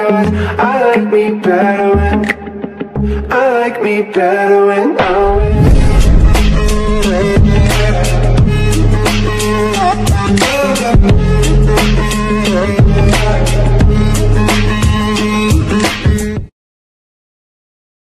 when I like me better when I like me better when I'm with you.